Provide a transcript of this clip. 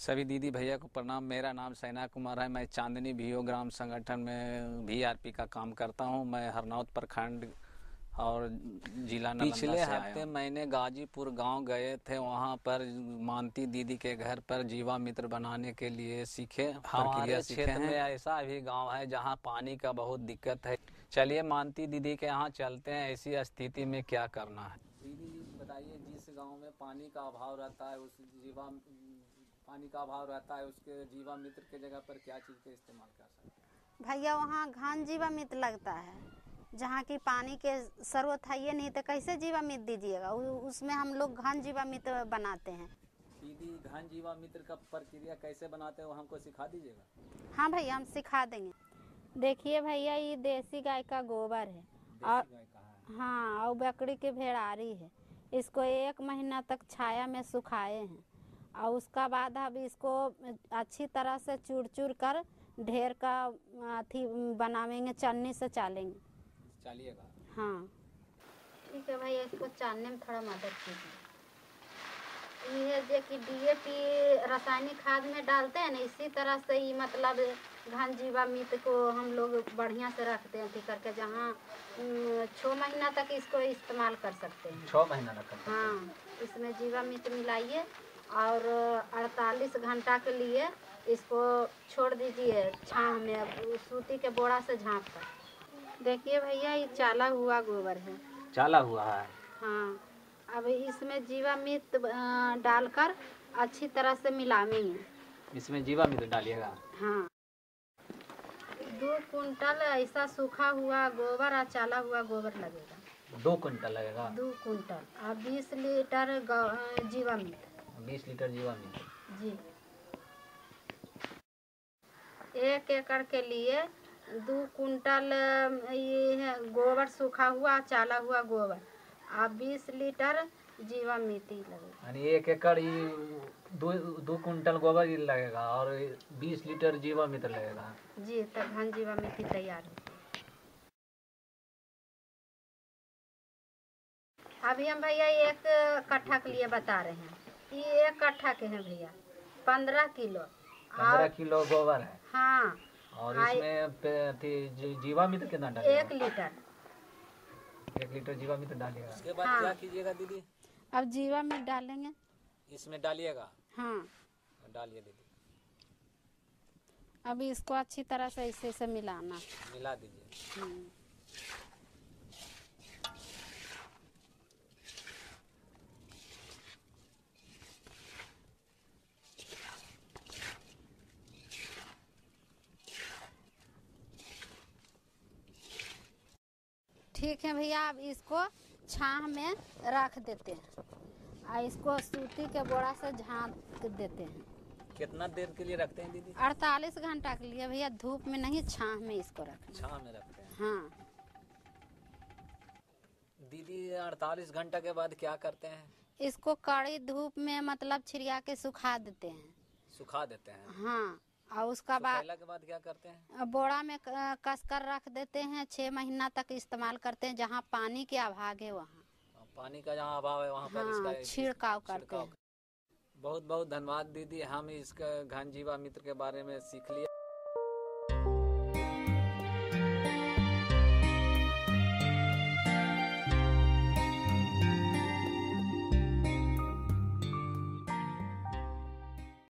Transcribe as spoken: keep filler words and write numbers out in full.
सभी दीदी भैया को प्रणाम। मेरा नाम सैना कुमार है। मैं चांदनी भीओ ग्राम संगठन में वीआरपी का काम करता हूं। मैं हरनौत प्रखंड और जिला नालंदा से आया हूं। पिछले हफ्ते मैंने गाजीपुर गांव गए थे। वहां पर मानती दीदी के घर पर जीवा मित्र बनाने के लिए सीखे। हमारे क्षेत्र में ऐसा भी गांव है जहां पानी का बहुत दिक्कत है। चलिए मानती दीदी के यहाँ चलते हैं। ऐसी स्थिति में क्या करना है। दीदी बताइए, जिस गाँव में पानी का अभाव रहता है, उस जीवा पानी का अभाव रहता है, उसके जीवा मित्र के जगह पर क्या चीज़ का इस्तेमाल कर सकते हैं? भैया वहाँ घन जीवा मित्र लगता है, जहाँ की पानी के जरूरत है ये नहीं तो कैसे जीवा मित्र दीजिएगा। उसमें हम लोग घन जीवा मित्र बनाते हैं। दीदी घन जीवा मित्र का प्रक्रिया कैसे बनाते हैं वो हमको सिखा दीजिएगा। हाँ भैया, हम सिखा देंगे। देखिए भैया, ये देसी गाय का गोबर है और हाँ, और बकरी की भेड़ारी है। इसको एक महीना तक छाया में सुखाए हैं और उसका बाद अब इसको अच्छी तरह से चूर चूर कर ढेर का अथी बनावेंगे, चन्नी से चालेंगे। चालिएगा। हाँ ठीक है भैया, इसको चालने में थोड़ा मदद कीजिए। ये जो कि डीएपी रासायनिक खाद में डालते हैं ना, इसी तरह से ही मतलब घन जीवा मित्र को हम लोग बढ़िया से रखते हैं करके, जहाँ छः महीना तक इसको इस्तेमाल कर सकते हैं। छः महीना तक? हाँ, इसमें जीवा मित्र मिलाइए और अड़तालीस घंटा के लिए इसको छोड़ दीजिए छाँव में, सूती के बोरा से झाँप कर। देखिए भैया, ये चाला हुआ गोबर है। चाला हुआ है? हाँ। अब इसमें जीवा मित्र डालकर अच्छी तरह से मिलाएंगे। इसमें जीवा मित्र डालिएगा? हाँ। दो कुंटल ऐसा सूखा हुआ गोबर और चाला हुआ गोबर लगेगा। दो कुंटल लगेगा? दो कुंटल और बीस लीटर जीवा मित्र। बीस लीटर जीवा मित्र जी। एक एकड़ के लिए दो कुंटल ये गोबर सूखा हुआ चाला हुआ गोबर और बीस लीटर जीवा मिट्टी लगेगा। यानी एक एकड़ ही दो दो कुंटल गोबर ही लगेगा और बीस लीटर जीवा मित्र लगेगा। जी, तब घन जीवा मिट्टी तैयार है। अभी हम भैया एक कट्ठा के लिए बता रहे हैं। ये एक कट्ठा के हैं भैया, पंद्रह किलो। पंद्रह किलो गोबर है? हाँ। और इसमें जीवा मित्र कितना डालिएगा? एक लीटर। एक लीटर जीवा मित्र डालिएगा। उसके बाद हाँ। क्या कीजिएगा दीदी? अब जीवा मित्र डालेंगे। इसमें डालिएगा? हाँ डालिए दीदी। अभी इसको अच्छी तरह से ऐसे से मिलाना। मिला दीजिए। ठीक है भैया, अब इसको छाह में रख देते हैं और इसको सूती के बोरा से झाँप देते हैं। कितना देर के लिए रखते हैं दीदी? अड़तालीस घंटा के लिए भैया, धूप में नहीं, छाह में इसको रखते हैं। छाह में रखते हैं? हाँ। दीदी अड़तालीस घंटा के बाद क्या करते हैं? इसको कड़ी धूप में मतलब छिड़िया के सुखा देते हैं। सुखा देते हैं? हाँ। और उसका बाद के बाद क्या करते हैं? बोरा में कसकर रख देते हैं। छः महीना तक इस्तेमाल करते हैं। जहाँ पानी के अभाव है वहाँ, पानी का जहाँ अभाव है वहाँ पर हाँ, इसका छिड़काव करते हैं। बहुत बहुत धन्यवाद दीदी, हम इसका घन जीवा मित्र के बारे में सीख लिया।